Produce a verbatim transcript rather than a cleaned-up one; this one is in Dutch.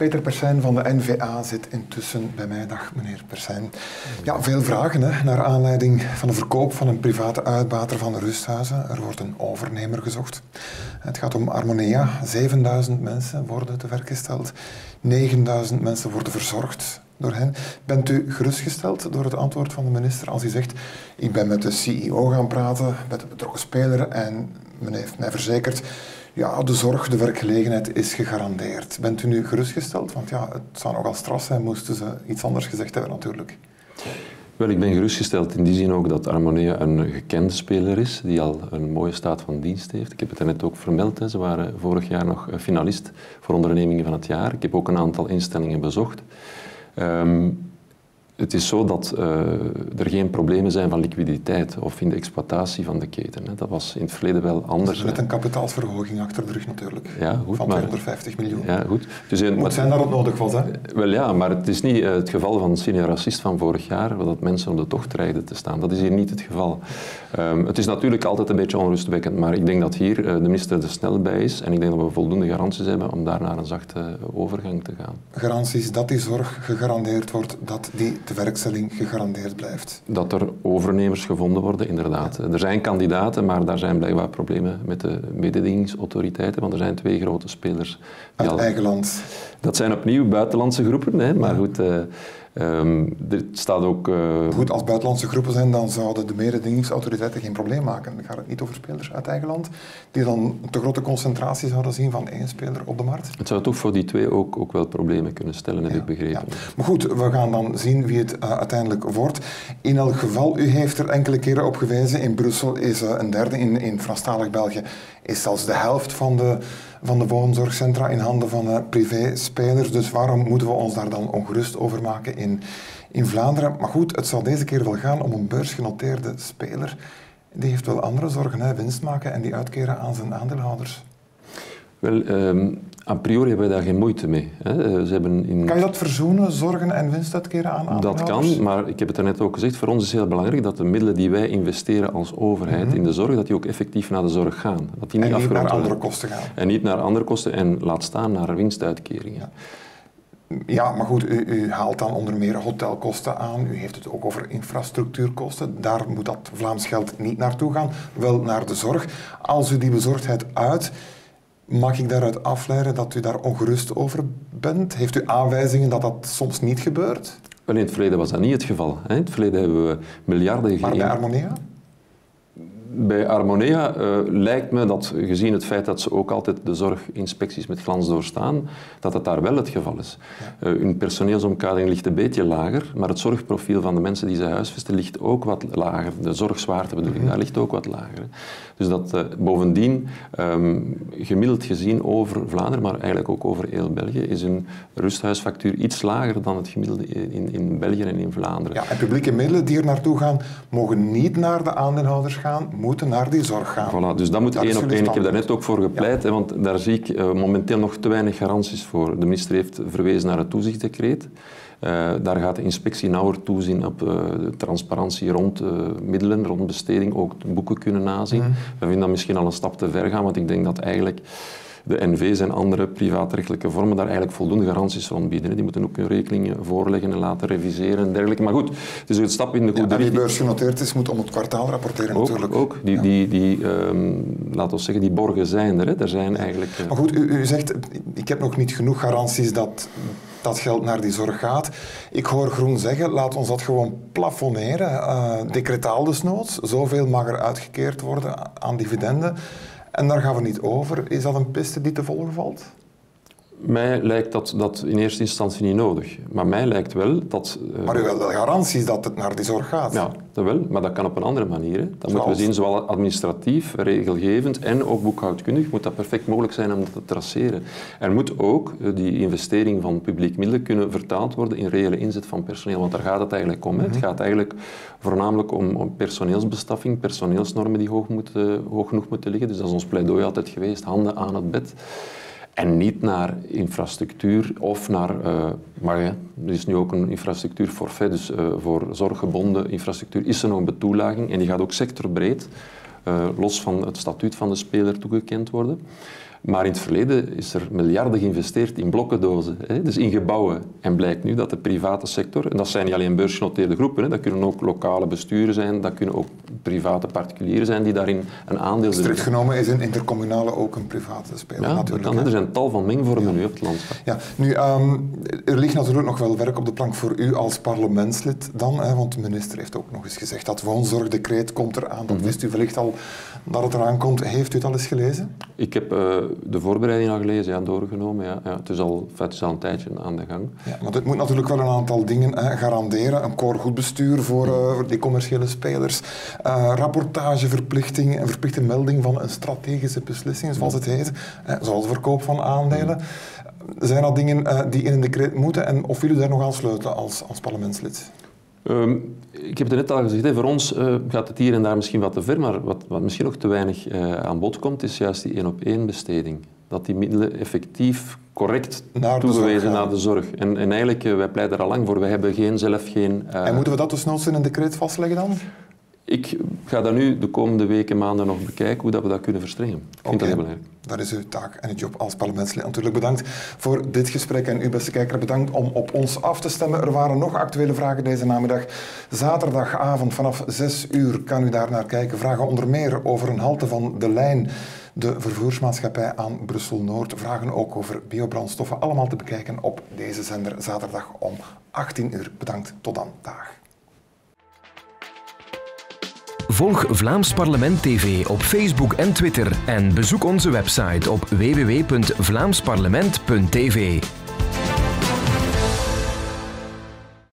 Peter Persijn van de N V A zit intussen bij mij. Dag meneer Persijn. Ja, veel vragen hè, naar aanleiding van de verkoop van een private uitbater van de rusthuizen. Er wordt een overnemer gezocht. Het gaat om Armonea. zevenduizend mensen worden te werk gesteld. negenduizend mensen worden verzorgd door hen. Bent u gerustgesteld door het antwoord van de minister als hij zegt: ik ben met de C E O gaan praten, met de betrokken speler en men heeft mij verzekerd, ja, de zorg, de werkgelegenheid is gegarandeerd. Bent u nu gerustgesteld? Want ja, het zou nogal straf zijn moesten ze iets anders gezegd hebben natuurlijk. Wel, ik ben gerustgesteld in die zin ook dat Armonea een gekende speler is, die al een mooie staat van dienst heeft. Ik heb het er net ook vermeld, hè. Ze waren vorig jaar nog finalist voor ondernemingen van het jaar. Ik heb ook een aantal instellingen bezocht. Um, Het is zo dat uh, er geen problemen zijn van liquiditeit of in de exploitatie van de keten. Hè. Dat was in het verleden wel anders. Dus met een kapitaalsverhoging achter de rug natuurlijk. Ja, goed, van tweehonderdvijftig miljoen. Ja, goed. Dus, het moet zijn dat het nodig was, hè? Wel ja, maar het is niet uh, het geval van senior racist van vorig jaar, dat mensen op de tocht dreigden te staan. Dat is hier niet het geval. Um, het is natuurlijk altijd een beetje onrustwekkend, maar ik denk dat hier uh, de minister er snel bij is en ik denk dat we voldoende garanties hebben om daar naar een zachte overgang te gaan. Garanties dat die zorg gegarandeerd wordt, dat die de werkstelling gegarandeerd blijft. Dat er overnemers gevonden worden, inderdaad. Ja. Er zijn kandidaten, maar daar zijn blijkbaar problemen met de mededingingsautoriteiten, want er zijn twee grote spelers. Uit al... eigen land. Dat zijn opnieuw buitenlandse groepen, hè, maar ja. goed... Uh, Um, er staat ook... Uh... Goed, als buitenlandse groepen zijn, dan zouden de mededingingsautoriteiten geen probleem maken. Dan gaat het niet over spelers uit eigen land, die dan een te grote concentratie zouden zien van één speler op de markt. Het zou toch voor die twee ook, ook wel problemen kunnen stellen, heb ja, ik begrepen. Ja. Maar goed, we gaan dan zien wie het uh, uiteindelijk wordt. In elk geval, u heeft er enkele keren op gewezen, in Brussel is uh, een derde, in, in Franstalig België is zelfs de helft van de, van de woonzorgcentra in handen van uh, privé-spelers. Dus waarom moeten we ons daar dan ongerust over maken in, in Vlaanderen? Maar goed, het zal deze keer wel gaan om een beursgenoteerde speler. Die heeft wel andere zorgen, hè? Winst maken en die uitkeren aan zijn aandeelhouders. Wel, um, a priori hebben wij daar geen moeite mee. Hè. Ze hebben in... Kan je dat verzoenen, zorgen en winst uitkeren aan aandeelhouders? Dat kan, maar ik heb het er net ook gezegd, voor ons is heel belangrijk dat de middelen die wij investeren als overheid mm-hmm. in de zorg, dat die ook effectief naar de zorg gaan. Dat die niet en niet naar andere worden. kosten gaan. En niet naar andere kosten en laat staan naar winstuitkeringen. Ja. Ja, maar goed, u, u haalt dan onder meer hotelkosten aan. U heeft het ook over infrastructuurkosten. Daar moet dat Vlaams geld niet naartoe gaan, wel naar de zorg. Als u die bezorgdheid uit... Mag ik daaruit afleiden dat u daar ongerust over bent? Heeft u aanwijzingen dat dat soms niet gebeurt? Wel, in het verleden was dat niet het geval. In het verleden hebben we miljarden... Maar bij Armonea? Bij Armonea uh, lijkt me dat, gezien het feit dat ze ook altijd de zorginspecties met glans doorstaan, dat het daar wel het geval is. Ja. Uh, hun personeelsomkadering ligt een beetje lager, maar het zorgprofiel van de mensen die ze huisvesten ligt ook wat lager. De zorgzwaarte bedoel ik, mm-hmm. daar ligt ook wat lager. Hè. Dus dat uh, bovendien, um, gemiddeld gezien over Vlaanderen, maar eigenlijk ook over heel België, is een rusthuisfactuur iets lager dan het gemiddelde in, in België en in Vlaanderen. Ja, en publieke middelen die er naartoe gaan, mogen niet naar de aandeelhouders gaan, moeten naar die zorg gaan. Voilà, dus dat moet één op één. Ik heb daar net ook voor gepleit, ja. hè, want daar zie ik uh, momenteel nog te weinig garanties voor. De minister heeft verwezen naar het toezichtsdecreet. Uh, daar gaat de inspectie nauwer toezien op uh, de transparantie rond uh, middelen, rond besteding, ook de boeken kunnen nazien. Mm. We vinden dat misschien al een stap te ver gaan, want ik denk dat eigenlijk de N V's en andere privaatrechtelijke vormen daar eigenlijk voldoende garanties rond bieden. Die moeten ook hun rekeningen voorleggen en laten reviseren en dergelijke. Maar goed, het is een stap in de goede ja, richting. Die beursgenoteerd is, moet om het kwartaal rapporteren ook, natuurlijk. Ook, die, ja. die, die um, laten we zeggen, die borgen zijn er. Hè. Er zijn eigenlijk... Uh... Maar goed, u, u zegt, ik heb nog niet genoeg garanties dat dat geld naar die zorg gaat. Ik hoor Groen zeggen, laat ons dat gewoon plafonneren. Uh, decretaal desnoods. Zoveel mag er uitgekeerd worden aan dividenden. En daar gaan we niet over. Is dat een piste die te volgen valt? Mij lijkt dat, dat in eerste instantie niet nodig. Maar mij lijkt wel dat... Uh... Maar u wilt wel garanties dat het naar die zorg gaat? Ja, dat wel. Maar dat kan op een andere manier. Hè. Dat moeten we zien, zowel administratief, regelgevend en ook boekhoudkundig moet dat perfect mogelijk zijn om dat te traceren. Er moet ook die investering van publiek middelen kunnen vertaald worden in reële inzet van personeel. Want daar gaat het eigenlijk om. Hè. Mm-hmm. Het gaat eigenlijk voornamelijk om, om personeelsbestaffing, personeelsnormen die hoog, moeten, hoog genoeg moeten liggen. Dus dat is ons pleidooi altijd geweest, handen aan het bed. En niet naar infrastructuur of naar... Uh, maar ja, er is nu ook een infrastructuurforfait, dus uh, voor zorggebonden infrastructuur is er nog een betoelaging en die gaat ook sectorbreed, uh, los van het statuut van de speler, toegekend worden. Maar in het verleden is er miljarden geïnvesteerd in blokkendozen, hè, dus in gebouwen. En blijkt nu dat de private sector, en dat zijn niet alleen beursgenoteerde groepen, hè, dat kunnen ook lokale besturen zijn, dat kunnen ook private particulieren zijn die daarin een aandeel Strikt genomen is een intercommunale ook een private speler. Ja, natuurlijk. Dat kan, er zijn tal van mengvormen ja. nu op het landschap. Ja, nu, um, er ligt natuurlijk nog wel werk op de plank voor u als parlementslid dan, hè, want de minister heeft ook nog eens gezegd dat woonzorgdecreet komt eraan. Dat mm-hmm. wist u wellicht al dat het eraan komt. Heeft u het al eens gelezen? Ik heb uh, de voorbereiding al gelezen, ja, doorgenomen. Ja. Ja, het, is al, het is al een tijdje aan de gang. Ja, maar dit moet natuurlijk wel een aantal dingen hè, garanderen. Een core goed bestuur voor, uh, voor die commerciële spelers. Uh, rapportageverplichting en verplichte melding van een strategische beslissing, zoals het heet. Uh, zoals verkoop van aandelen. Zijn dat dingen uh, die in een decreet moeten en of willen u daar nog aan sluiten als, als parlementslid? Um, ik heb het net al gezegd, hè, voor ons uh, gaat het hier en daar misschien wat te ver, maar wat, wat misschien nog te weinig uh, aan bod komt, is juist die één-op-één besteding. Dat die middelen effectief correct naar toegewezen naar de zorg. En, en eigenlijk, uh, wij pleiten er al lang voor, wij hebben geen, zelf geen... Uh, en moeten we dat dus snelst in een decreet vastleggen dan? Ik ga dat nu de komende weken, maanden nog bekijken, hoe dat we dat kunnen verstrengen. Ik vind okay. dat heel belangrijk. Dat is uw taak en uw job als parlementslid. Natuurlijk bedankt voor dit gesprek en u, beste kijker, bedankt om op ons af te stemmen. Er waren nog actuele vragen deze namiddag. Zaterdagavond vanaf zes uur kan u daar naar kijken. Vragen onder meer over een halte van De Lijn, de vervoersmaatschappij aan Brussel-Noord. Vragen ook over biobrandstoffen. Allemaal te bekijken op deze zender zaterdag om achttien uur. Bedankt, tot dan. Dag. Volg Vlaams Parlement T V op Facebook en Twitter en bezoek onze website op w w w punt vlaams parlement punt t v.